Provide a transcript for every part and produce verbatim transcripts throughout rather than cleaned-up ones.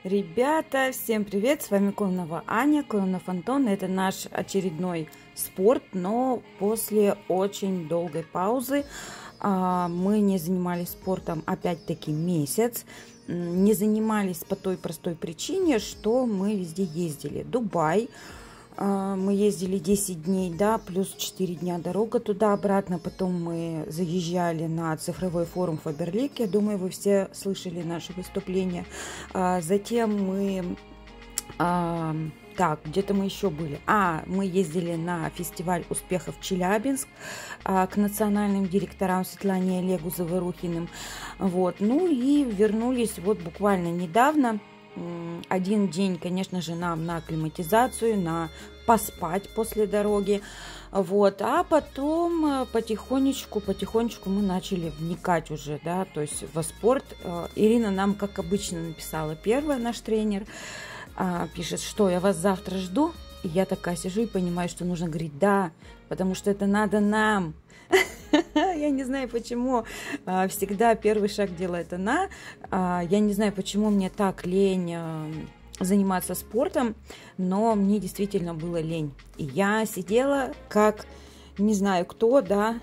Ребята, всем привет! С вами Кононова Аня, Кононов Антон. Это наш очередной спорт, но после очень долгой паузы. Мы не занимались спортом опять-таки месяц. Не занимались по той простой причине, что мы везде ездили. Дубай. Мы ездили десять дней, да, плюс четыре дня дорога туда-обратно. Потом мы заезжали на цифровой форум Фаберлик. Я думаю, вы все слышали наше выступление. Затем мы... Так, где-то мы еще были. А, мы ездили на фестиваль успехов Челябинск а, к национальным директорам Светлане и Олегу Заворухиным. Вот. Ну и вернулись вот буквально недавно. Один день, конечно же, нам на акклиматизацию, на поспать после дороги. Вот. А потом потихонечку, потихонечку мы начали вникать уже, да, то есть во спорт. Ирина нам, как обычно, написала первая, наш тренер. Пишет, что я вас завтра жду. И я такая сижу и понимаю, что нужно говорить да, потому что это надо нам. Я не знаю, почему всегда первый шаг делает она. Я не знаю, почему мне так лень заниматься спортом, но мне действительно было лень. И я сидела как... не знаю кто, да,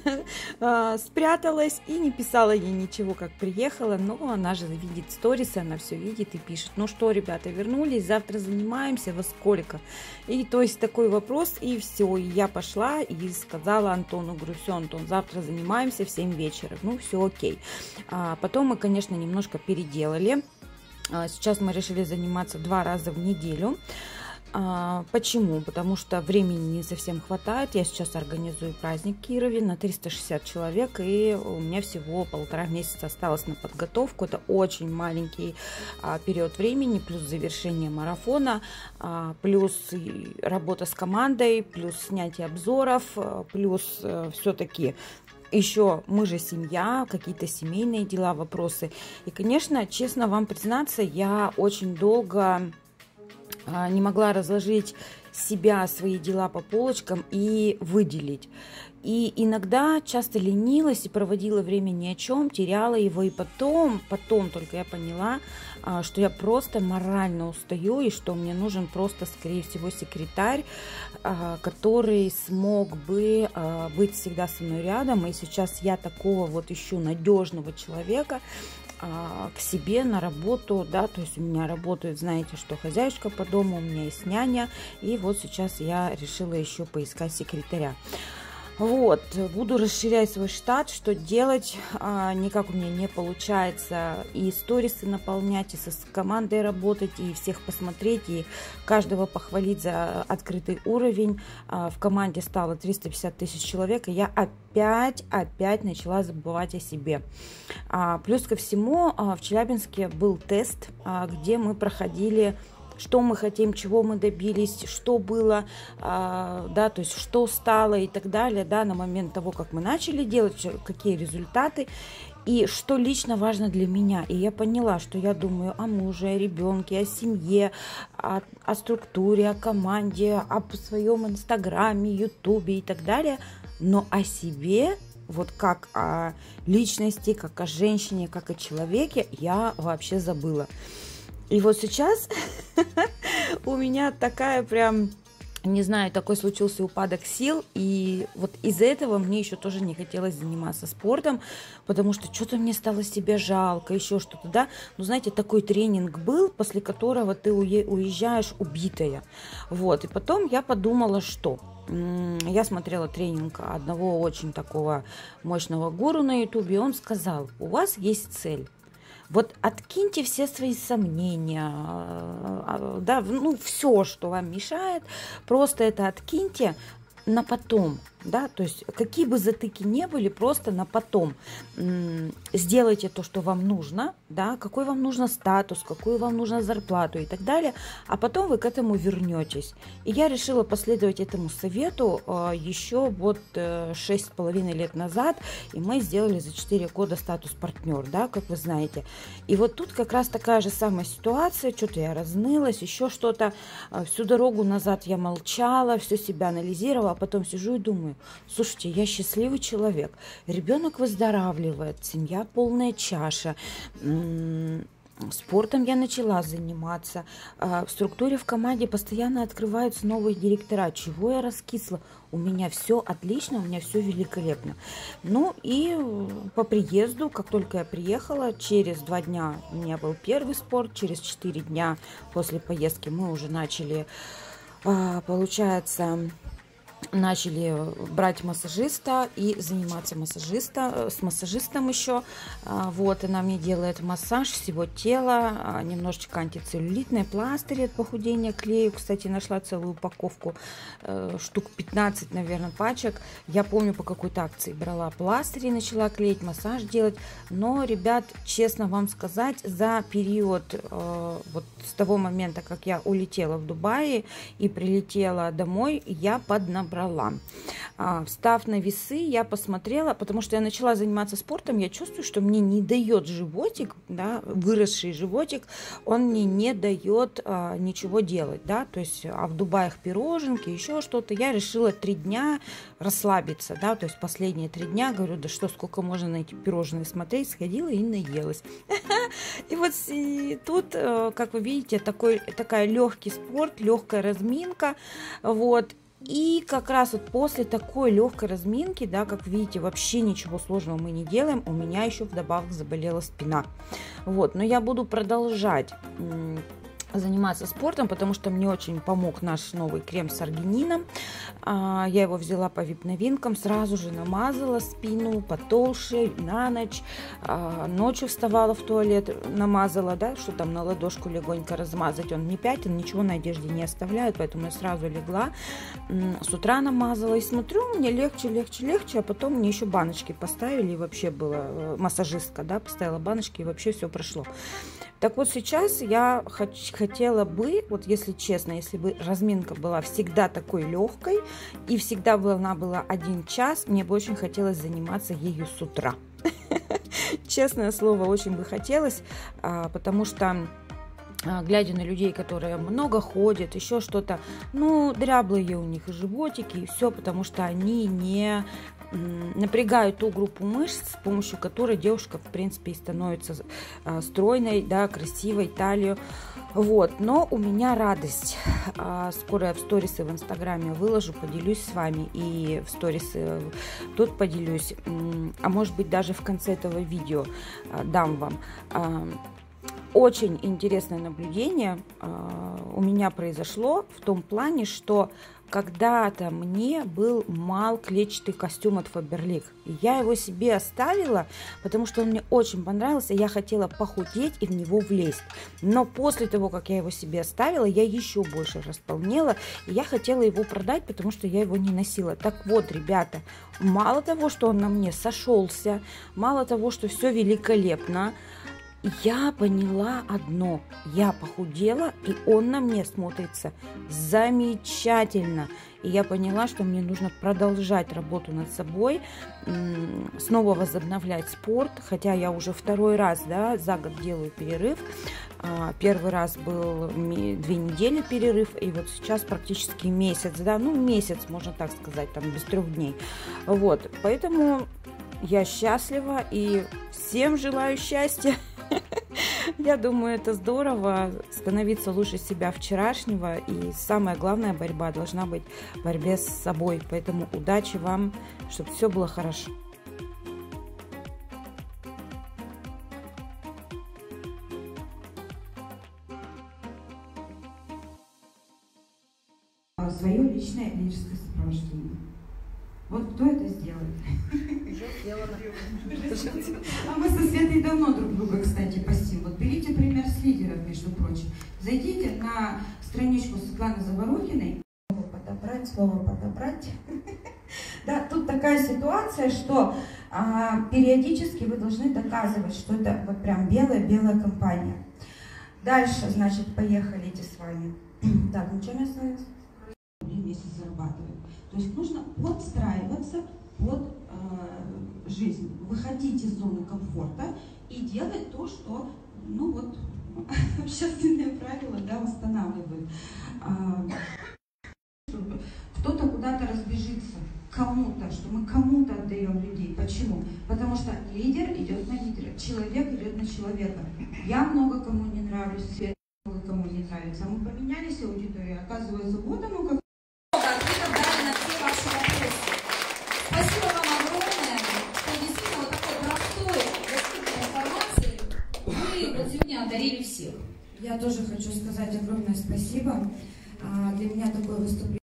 спряталась и не писала ей ничего, как приехала, но она же видит сторисы, она все видит и пишет, ну что, ребята, вернулись, завтра занимаемся, во сколько? И то есть такой вопрос, и все, и я пошла и сказала Антону, говорю, все, Антон, завтра занимаемся в семь вечера, ну все окей. А потом мы, конечно, немножко переделали, сейчас мы решили заниматься два раза в неделю. Почему? Потому что времени не совсем хватает. Я сейчас организую праздник в Кирове на триста шестьдесят человек, и у меня всего полтора месяца осталось на подготовку. Это очень маленький период времени, плюс завершение марафона, плюс работа с командой, плюс снятие обзоров, плюс все-таки еще мы же семья, какие-то семейные дела, вопросы. И, конечно, честно вам признаться, я очень долго... не могла разложить себя, свои дела по полочкам и выделить. И иногда часто ленилась и проводила время ни о чем, теряла его. И потом, потом только я поняла, что я просто морально устаю и что мне нужен просто, скорее всего, секретарь, который смог бы быть всегда со мной рядом. И сейчас я такого вот ищу надежного человека к себе на работу, да, то есть у меня работает, знаете, что хозяюшка по дому, у меня есть няня, и вот сейчас я решила еще поискать секретаря. Вот, буду расширять свой штат, что делать, а, никак у меня не получается и сторисы наполнять, и со с командой работать, и всех посмотреть, и каждого похвалить за открытый уровень. А, в команде стало триста пятьдесят тысяч человек, и я опять, опять начала забывать о себе. А, плюс ко всему, а, в Челябинске был тест, а, где мы проходили... что мы хотим, чего мы добились, что было, а, да, то есть что стало и так далее, да, на момент того, как мы начали делать, какие результаты и что лично важно для меня. И я поняла, что я думаю о муже, о ребенке, о семье, о, о структуре, о команде, о своем инстаграме, ютубе и так далее, но о себе, вот как о личности, как о женщине, как о человеке, я вообще забыла. И вот сейчас у меня такая прям, не знаю, такой случился упадок сил. И вот из-за этого мне еще тоже не хотелось заниматься спортом, потому что что-то мне стало себя жалко, еще что-то, да. Ну, знаете, такой тренинг был, после которого ты уезжаешь убитая. Вот, и потом я подумала, что... Я смотрела тренинг одного очень такого мощного гуру на ютубе, и он сказал, у вас есть цель. Вот откиньте все свои сомнения, да, ну, все, что вам мешает, просто это откиньте на потом, да, то есть какие бы затыки не были, просто на потом сделайте то, что вам нужно, да, какой вам нужно статус, какую вам нужно зарплату и так далее, а потом вы к этому вернетесь. И я решила последовать этому совету еще вот шесть с половиной лет назад, и мы сделали за четыре года статус партнер, да, как вы знаете. И вот тут как раз такая же самая ситуация, что-то я разнылась, еще что-то, всю дорогу назад я молчала, все себя анализировала, а потом сижу и думаю, слушайте, я счастливый человек, ребенок выздоравливает, семья полная чаша, Спортом я начала заниматься. В структуре в команде постоянно открываются новые директора. Чего я раскисла? У меня все отлично, у меня все великолепно. Ну и по приезду, как только я приехала, через два дня у меня был первый спорт, через четыре дня после поездки мы уже начали, получается, начали брать массажиста и заниматься массажиста, с массажистом еще. Вот, она мне делает массаж всего тела, немножечко антицеллюлитные пластыри от похудения, клею. Кстати, нашла целую упаковку, штук пятнадцать, наверное, пачек. Я помню, по какой-то акции брала пластыри, начала клеить, массаж делать. Но, ребят, честно вам сказать, за период вот с того момента, как я улетела в Дубай и прилетела домой, я поднабрала. А, встав на весы, я посмотрела, потому что я начала заниматься спортом, я чувствую, что мне не дает животик, да, выросший животик, он мне не дает а, ничего делать, да, то есть, а в Дубаях пироженки, еще что-то, я решила три дня расслабиться, да, то есть последние три дня, говорю, да что, сколько можно на эти пирожные смотреть, сходила и наелась. И вот тут, как вы видите, такой, такая легкий спорт, легкая разминка, вот. И как раз вот после такой легкой разминки, да, как видите, вообще ничего сложного мы не делаем, у меня еще вдобавок заболела спина. Вот, но я буду продолжать заниматься спортом, потому что мне очень помог наш новый крем с аргинином. Я его взяла по вип-новинкам, сразу же намазала спину потолще на ночь. Ночью вставала в туалет, намазала, да, что там на ладошку легонько размазать. Он не пятен, ничего на одежде не оставляет, поэтому я сразу легла. С утра намазала и смотрю, мне легче, легче, легче, а потом мне еще баночки поставили, и вообще была массажистка, да, поставила баночки, и вообще все прошло. Так вот сейчас я хотела бы, вот если честно, если бы разминка была всегда такой легкой и всегда бы она была один час, мне бы очень хотелось заниматься ею с утра. Честное слово, очень бы хотелось, потому что, глядя на людей, которые много ходят, еще что-то, ну, дряблые у них и животики, и все, потому что они не напрягают ту группу мышц, с помощью которой девушка, в принципе, и становится стройной, да, красивой, талию. Вот, но у меня радость. Скоро я в сторисы в Инстаграме выложу, поделюсь с вами, и в сторисы тут поделюсь, а может быть даже в конце этого видео дам вам. Очень интересное наблюдение у меня произошло в том плане, что когда-то мне был мал клетчатый костюм от Faberlic. И я его себе оставила, потому что он мне очень понравился. Я хотела похудеть и в него влезть. Но после того, как я его себе оставила, я еще больше располнела. И я хотела его продать, потому что я его не носила. Так вот, ребята, мало того, что он на мне сошелся, мало того, что все великолепно, я поняла одно, я похудела, и он на мне смотрится замечательно. И я поняла, что мне нужно продолжать работу над собой, снова возобновлять спорт, хотя я уже второй раз, да, за год делаю перерыв. Первый раз был две недели перерыв, и вот сейчас практически месяц, да, ну месяц, можно так сказать, там без трех дней. Вот, поэтому я счастлива и всем желаю счастья. Я думаю, это здорово, становиться лучше себя вчерашнего. И самая главная борьба должна быть в борьбе с собой. Поэтому удачи вам, чтобы все было хорошо. Свое личное лидерское сопровождение. Вот кто это сделает? А мы со Светой давно друг друга, кстати, постим. Вот берите пример с лидеров, между прочим. Зайдите на страничку Светланы Заворухиной. Слово подобрать, слово подобрать. Да, тут такая ситуация, что а, периодически вы должны доказывать, что это вот прям белая-белая компания. Дальше, значит, поехали эти с вами. Так, ну чем я с вами вместе зарабатывать? То есть нужно подстраиваться под э, жизнь, выходить из зоны комфорта и делать то, что, ну вот, общественные правила, да, устанавливают. А, кто-то куда-то разбежится, кому-то, что мы кому-то отдаем людей. Почему? Потому что лидер идет на лидера, человек идет на человека. Я много кому не нравлюсь, Свет много кому не нравится. Мы поменялись аудиторией, оказывается, вот оно как. Ответов дали на все ваши вопросы. Спасибо вам огромное, что действительно вот такой простой, доступной информацией вы вот сегодня одарили всех. Я тоже хочу сказать огромное спасибо. Для меня такое выступление